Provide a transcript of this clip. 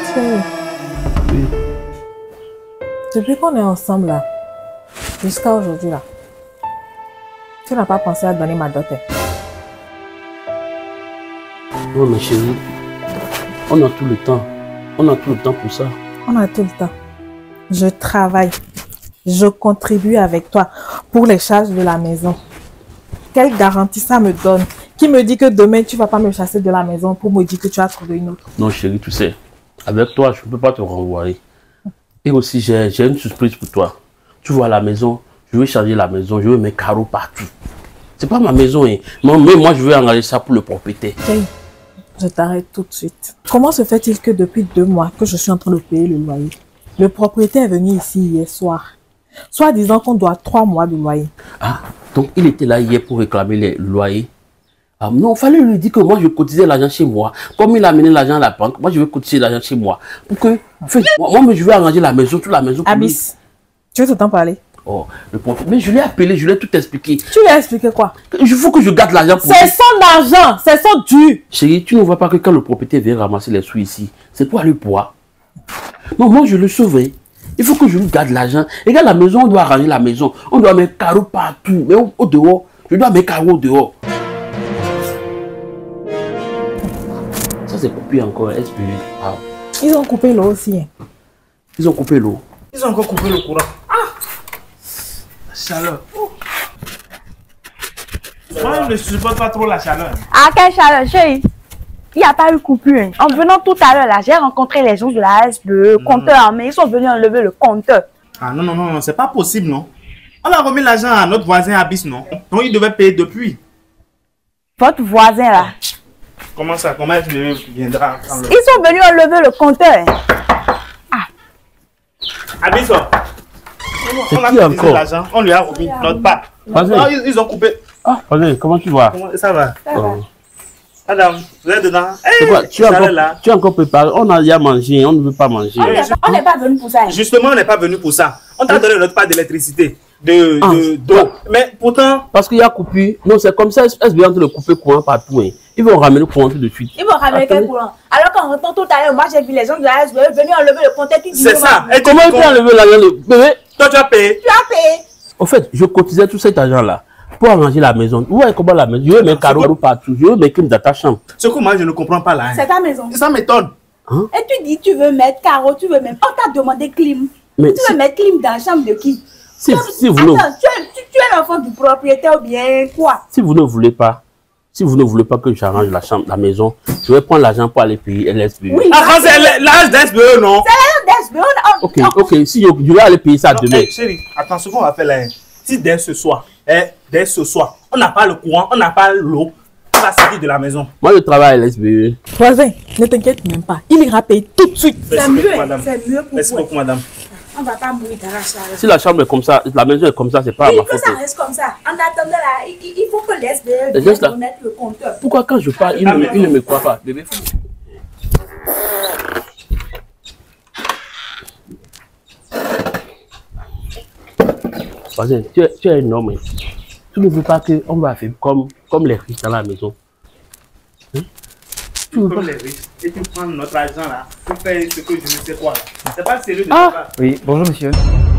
Chérie, Oui. depuis qu'on est ensemble là, jusqu'à aujourd'hui là, tu n'as pas pensé à donner ma dot. Non, ma chérie, on a tout le temps. On a tout le temps pour ça. On a tout le temps. Je travaille. Je contribue avec toi pour les charges de la maison. Quelle garantie ça me donne? Qui me dit que demain tu vas pas me chasser de la maison pour me dire que tu as trouvé une autre? Non, chérie, tu sais, avec toi, je ne peux pas te renvoyer. Et aussi, j'ai une surprise pour toi. Tu vois, à la maison, je veux changer la maison, je veux mes carreaux partout. C'est pas ma maison, hein. Mais moi, je veux engager ça pour le propriétaire. Okay. Je t'arrête tout de suite. Comment se fait-il que depuis 2 mois que je suis en train de payer le loyer, le propriétaire est venu ici hier soir, soit disant qu'on doit 3 mois de loyer? Ah, donc il était là hier pour réclamer les loyers. Ah non, il fallait lui dire que moi je cotisais l'argent chez moi. Comme il a amené l'argent à la banque, moi je vais cotiser l'argent chez moi. Pour que, moi je vais arranger la maison, toute la maison. Abyss, tu veux tout le temps parler? Oh, le propriétaire. Mais je l'ai appelé, je lui ai tout expliqué. Tu lui as expliqué quoi? Il faut que je garde l'argent pour c'est son argent, c'est son dû. Chérie, tu ne vois pas que quand le propriétaire vient ramasser les sous ici, c'est toi le poids. Non, moi je le sauve. Il faut que je lui garde l'argent. Regarde la maison, on doit arranger la maison. On doit mettre carreaux partout. Mais au dehors, je dois mettre carreaux au dehors. Ça c'est pas pire encore, SPE. Ah. Ils ont coupé l'eau aussi. Hein. Ils ont coupé l'eau. Ils ont encore coupé le courant. Ah! La chaleur. Moi, je ne supporte pas trop la chaleur. Ah, quelle chaleur, chérie. Il n'y a pas eu coupure. Hein. En venant tout à l'heure, là, j'ai rencontré les gens de la SPE, compteur, mais ils sont venus enlever le compteur. Ah non, non, non, non, c'est pas possible, non. On a remis l'argent à notre voisin Abyss, non? Donc il devait payer depuis. Votre voisin, là. Comment ça? Comment il viendra prendre le... Ils sont venus enlever le compteur. Abyss, on a cotisé l'argent, on lui a remis notre part. Non, ils ont coupé. Ah, vas-y, comment tu vas? Ça va? Ça va. Madame, vous êtes dedans? Tu as encore préparé, on a déjà mangé, on ne veut pas manger. On n'est pas venu pour ça. Justement, on n'est pas venu pour ça. On t'a donné notre part d'électricité, d'eau. Mais pourtant... Parce qu'il y a coupure. Non, c'est comme ça, SBA en train de couper courant partout. Hein. Ils vont ramener le courant tout de suite. Ils vont ramener quel courant? Alors qu'en rentrant tout à l'heure, moi j'ai vu les gens de la SBE venir enlever le compteur. C'est ça. Et comment ils peuvent enlever l'argent de bébé? Toi, tu as payé. Tu as payé. En fait, je cotisais tout cet argent-là pour arranger la maison. Vous voyez comment la maison? Je veux mes carreaux partout. Je veux mes crimes dans ta chambre. Ce que moi, je ne comprends pas là. Hein. C'est ta maison. Ça m'étonne. Hein? Et tu dis, tu veux mettre carreau, tu veux même. On t'a demandé clim. Mais tu veux mettre clim dans la chambre de qui? Si vous ne... Attends, tu es l'enfant du propriétaire ou bien quoi? Si vous ne voulez pas, que j'arrange la chambre, la maison, je vais prendre l'argent pour aller payer LSBE. Oui, ah, c'est l'âge d'SBE, non? C'est l'âge d'SBE. Ok, si je vais aller payer ça demain. Chérie, attends, ce qu'on va faire là, si dès ce soir, on n'a pas le courant, on n'a pas l'eau, on va sortir de la maison. Moi, je travaille à LSBE. Voisin, ne t'inquiète même pas. Il ira payer tout de suite. C'est mieux, c'est mieux pour Merci beaucoup, madame. On va pas mourir dans la chaleur. Si la chambre est comme ça, la maison est comme ça, c'est pas à ma Oui, que faute. ça reste comme ça. En attendant là, il faut que l'SBE vienne remettre le compteur. Pourquoi quand je parle, il ne me croit pas? Bébé, voisin, tu es un homme. Tu ne veux pas qu'on va faire comme les riches dans la maison. Hein? Tu veux pas... les riches. Et tu prends notre argent là pour faire ce que je ne sais quoi. C'est pas sérieux de ça. Oui, bonjour monsieur.